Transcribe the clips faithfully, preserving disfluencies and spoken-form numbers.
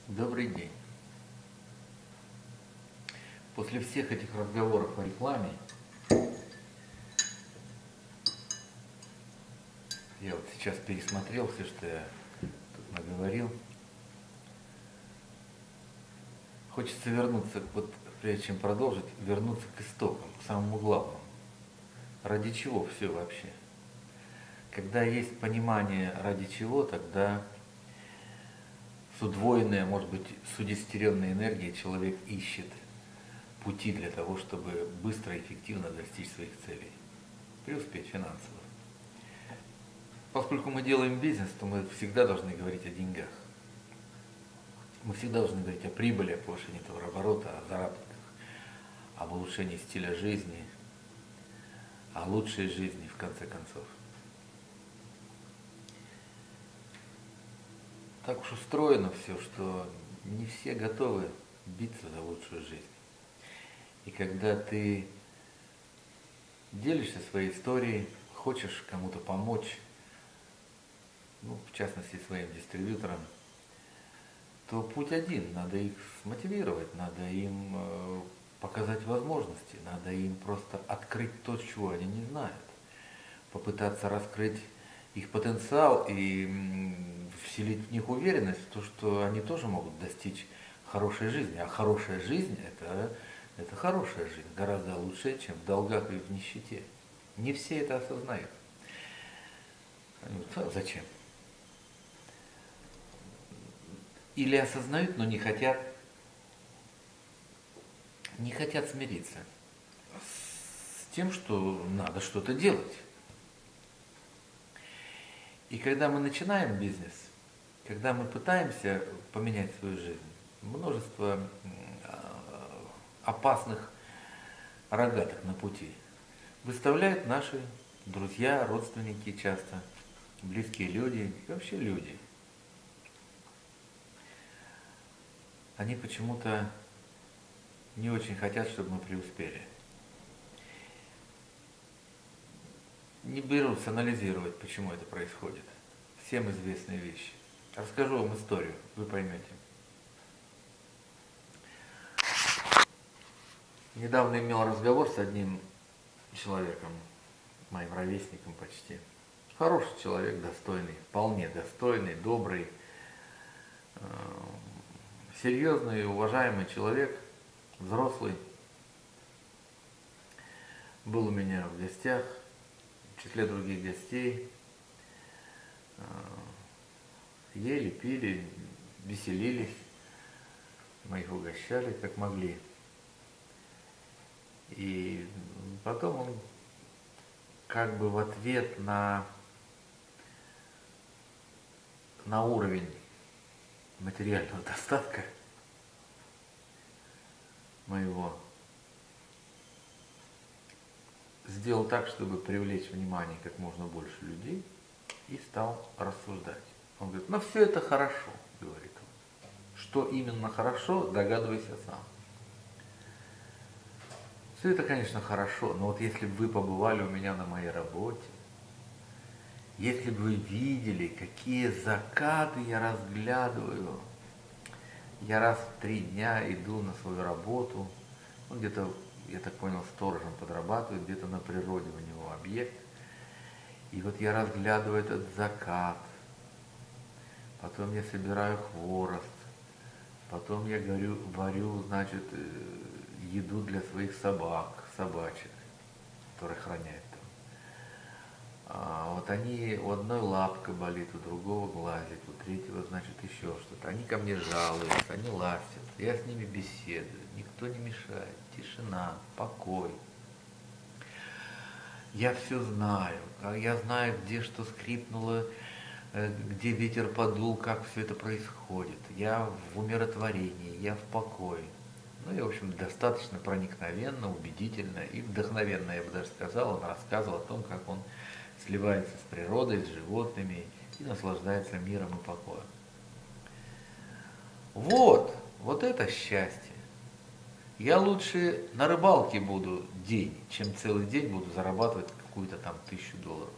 Добрый день. После всех этих разговоров о рекламе, я вот сейчас пересмотрел все, что я тут наговорил. Хочется вернуться, вот прежде чем продолжить, вернуться к истокам, к самому главному. Ради чего все вообще? Когда есть понимание ради чего, тогда с удвоенной, может быть, с удесятеренной энергией человек ищет пути для того, чтобы быстро и эффективно достичь своих целей, преуспеть финансово. Поскольку мы делаем бизнес, то мы всегда должны говорить о деньгах. Мы всегда должны говорить о прибыли, о повышении товарооборота, о заработках, об улучшении стиля жизни, о лучшей жизни, в конце концов. Так уж устроено все, что не все готовы биться за лучшую жизнь. И когда ты делишься своей историей, хочешь кому-то помочь, ну, в частности, своим дистрибьюторам, то путь один. Надо их смотивировать, надо им э, показать возможности, надо им просто открыть то, чего они не знают. Попытаться раскрыть их потенциал и м, вселить в них уверенность в то, что они тоже могут достичь хорошей жизни. А хорошая жизнь это, это хорошая жизнь, гораздо лучше, чем в долгах и в нищете. Не все это осознают. Они говорят: а зачем? Или осознают, но не хотят, не хотят смириться с тем, что надо что-то делать. И когда мы начинаем бизнес, когда мы пытаемся поменять свою жизнь, множество опасных рогаток на пути выставляют наши друзья, родственники часто, близкие люди и вообще люди. Они почему-то не очень хотят, чтобы мы преуспели. Не берусь анализировать, почему это происходит. Всем известные вещи. Расскажу вам историю, вы поймете. Недавно имел разговор с одним человеком, моим ровесником почти. Хороший человек, достойный, вполне достойный, добрый, серьезный и уважаемый человек, взрослый. Был у меня в гостях, в числе других гостей. Ели, пили, веселились, мы их угощали, как могли. И потом он как бы в ответ на, на уровень материального достатка моего сделал так, чтобы привлечь внимание как можно больше людей, и стал рассуждать. Он говорит: ну все это хорошо, говорит он. Что именно хорошо, догадывайся сам. Все это, конечно, хорошо, но вот если бы вы побывали у меня на моей работе, если бы вы видели, какие закаты я разглядываю, я раз в три дня иду на свою работу, ну, где-то, я так понял, сторожем подрабатывает, где-то на природе у него объект, и вот я разглядываю этот закат, потом я собираю хворост, потом я варю, варю, значит, еду для своих собак, собачек, которые храняют там. А вот они, у одной лапка болит, у другого глазик, у третьего, значит, еще что-то. Они ко мне жалуются, они ластят, я с ними беседую, никто не мешает, тишина, покой. Я все знаю, я знаю, где что скрипнуло, где ветер подул, как все это происходит. Я в умиротворении, я в покое. Ну и, в общем, достаточно проникновенно, убедительно и вдохновенно, я бы даже сказал, он рассказывал о том, как он сливается с природой, с животными и наслаждается миром и покоем. Вот, вот это счастье. Я лучше на рыбалке буду день, чем целый день буду зарабатывать какую-то там тысячу долларов.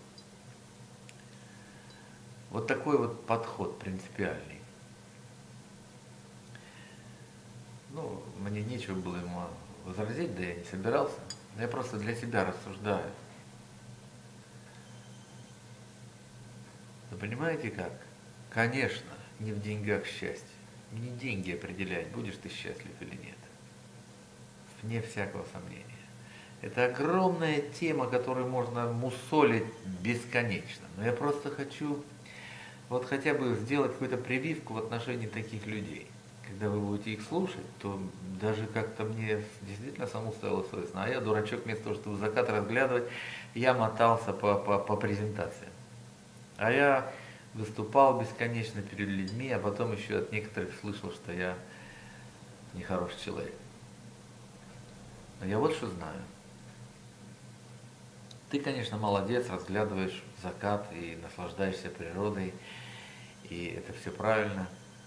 Вот такой вот подход принципиальный. мне нечего было ему возразить, да я не собирался. Я просто для себя рассуждаю. Вы понимаете как? Конечно, не в деньгах счастье. Не деньги определяют, будешь ты счастлив или нет. Вне всякого сомнения. Это огромная тема, которую можно мусолить бесконечно. Но я просто хочу вот хотя бы сделать какую-то прививку в отношении таких людей. Когда вы будете их слушать, то даже как-то мне действительно самому стало совестно. А я, дурачок, вместо того, чтобы закат разглядывать, я мотался по, по, по презентациям. А я выступал бесконечно перед людьми, а потом еще от некоторых слышал, что я нехороший человек. Но я вот что знаю. Ты, конечно, молодец, разглядываешь закат и наслаждаешься природой, и это все правильно.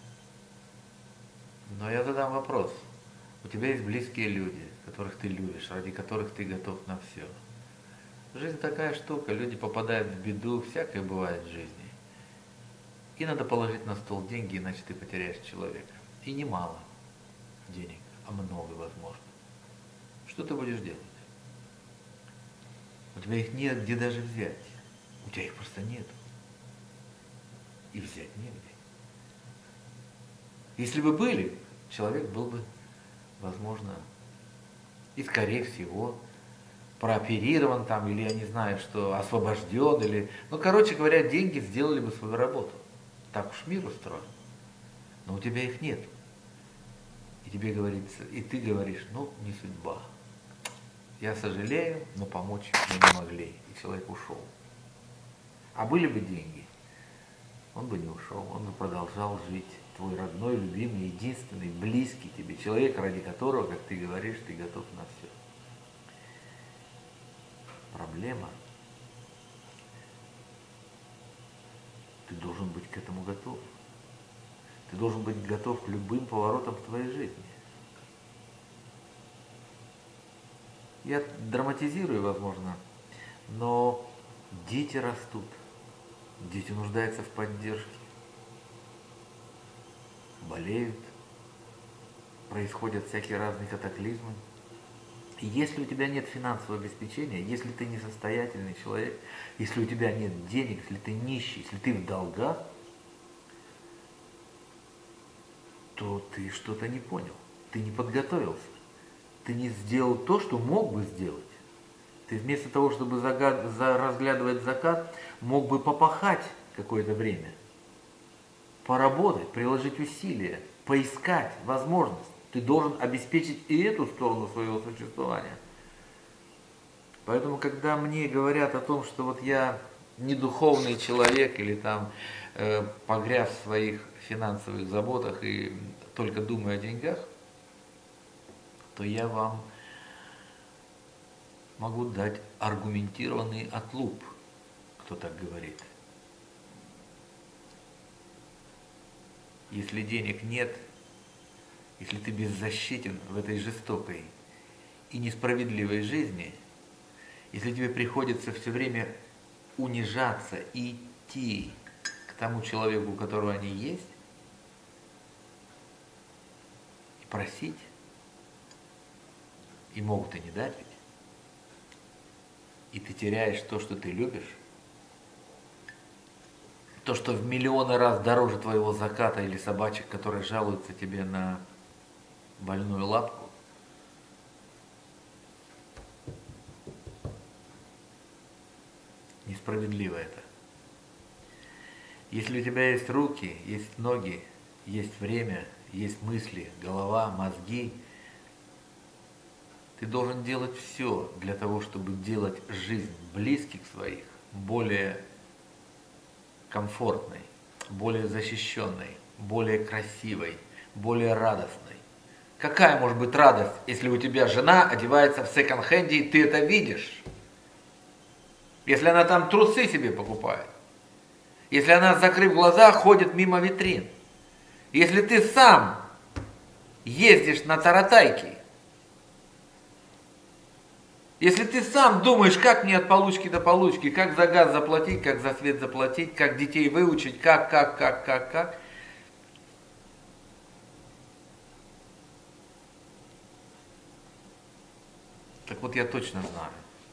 Но я задам вопрос. У тебя есть близкие люди, которых ты любишь, ради которых ты готов на все. Жизнь такая штука, люди попадают в беду, всякое бывает в жизни. И надо положить на стол деньги, иначе ты потеряешь человека. И не мало денег, а много, возможно. Что ты будешь делать? У тебя их нет где даже взять. У тебя их просто нет. И взять негде. Если бы были, человек был бы, возможно, и скорее всего, прооперирован там, или я не знаю, что освобожден, или... Ну, короче говоря, деньги сделали бы свою работу. Так уж мир устроен. Но у тебя их нет. И тебе говорится, и ты говоришь, ну, не судьба. Я сожалею, но помочь мне не могли. И человек ушел. А были бы деньги, он бы не ушел, он бы продолжал жить. Твой родной, любимый, единственный, близкий тебе человек, ради которого, как ты говоришь, ты готов на все. Проблема. Ты должен быть к этому готов. Ты должен быть готов к любым поворотам в твоей жизни. Я драматизирую, возможно, но дети растут. Дети нуждаются в поддержке. Болеют. Происходят всякие разные катаклизмы. И если у тебя нет финансового обеспечения, если ты несостоятельный человек, если у тебя нет денег, если ты нищий, если ты в долгах, то ты что-то не понял. Ты не подготовился. Ты не сделал то, что мог бы сделать. Ты вместо того, чтобы загад... за... разглядывать закат, мог бы попахать какое-то время. Поработать, приложить усилия, поискать возможность. Ты должен обеспечить и эту сторону своего существования. Поэтому, когда мне говорят о том, что вот я не духовный человек или там э, погряз в своих финансовых заботах и только думаю о деньгах, то я вам могу дать аргументированный отлуп, кто так говорит. Если денег нет, если ты беззащитен в этой жестокой и несправедливой жизни, если тебе приходится все время унижаться и идти к тому человеку, у которого они есть, и просить, и могут и не дать ведь, и ты теряешь то, что ты любишь, то, что в миллионы раз дороже твоего заката или собачек, которые жалуются тебе на больную лапку, несправедливо это. Если у тебя есть руки, есть ноги, есть время, есть мысли, голова, мозги, ты должен делать все для того, чтобы делать жизнь близких своих более комфортной, более защищенной, более красивой, более радостной. Какая может быть радость, если у тебя жена одевается в секонд-хенде, и ты это видишь? Если она там трусы себе покупает. Если она, закрыв глаза, ходит мимо витрин. Если ты сам ездишь на таратайке. Если ты сам думаешь, как мне от получки до получки, как за газ заплатить, как за свет заплатить, как детей выучить, как, как, как, как, как. Так вот я точно знаю,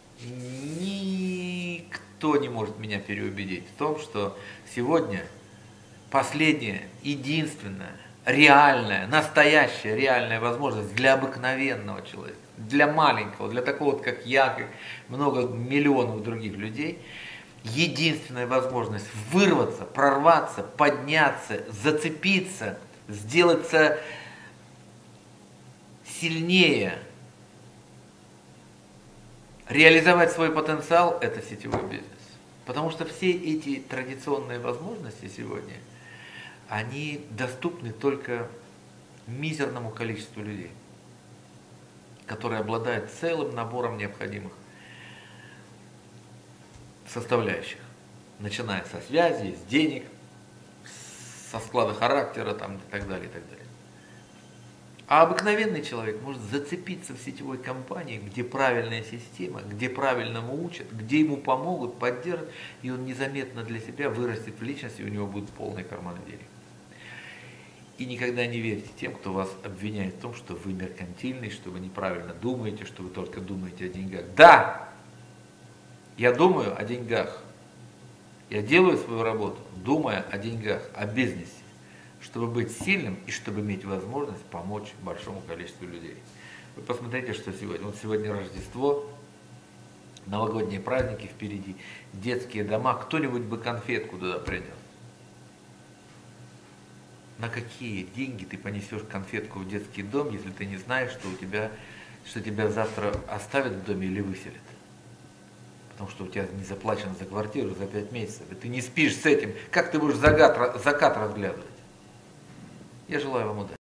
никто не может меня переубедить в том, что сегодня последняя, единственная, реальная, настоящая реальная возможность для обыкновенного человека, для маленького, для такого вот, как я, как много миллионов других людей, единственная возможность вырваться, прорваться, подняться, зацепиться, сделаться сильнее, реализовать свой потенциал – это сетевой бизнес. Потому что все эти традиционные возможности сегодня, они доступны только мизерному количеству людей, которые обладают целым набором необходимых составляющих, начиная со связи, с денег, со склада характера там, и так далее, и так далее. А обыкновенный человек может зацепиться в сетевой компании, где правильная система, где правильному учат, где ему помогут, поддержат, и он незаметно для себя вырастет в личность, и у него будет полный карман денег. И никогда не верьте тем, кто вас обвиняет в том, что вы меркантильный, что вы неправильно думаете, что вы только думаете о деньгах. Да, я думаю о деньгах. Я делаю свою работу, думая о деньгах, о бизнесе, чтобы быть сильным и чтобы иметь возможность помочь большому количеству людей. Вы посмотрите, что сегодня. Вот сегодня Рождество, новогодние праздники впереди, детские дома. Кто-нибудь бы конфетку туда принес. На какие деньги ты понесешь конфетку в детский дом, если ты не знаешь, что у тебя, что тебя завтра оставят в доме или выселят? Потому что у тебя не заплачено за квартиру за пять месяцев, и ты не спишь с этим. Как ты будешь закат, закат разглядывать? Я желаю вам удачи.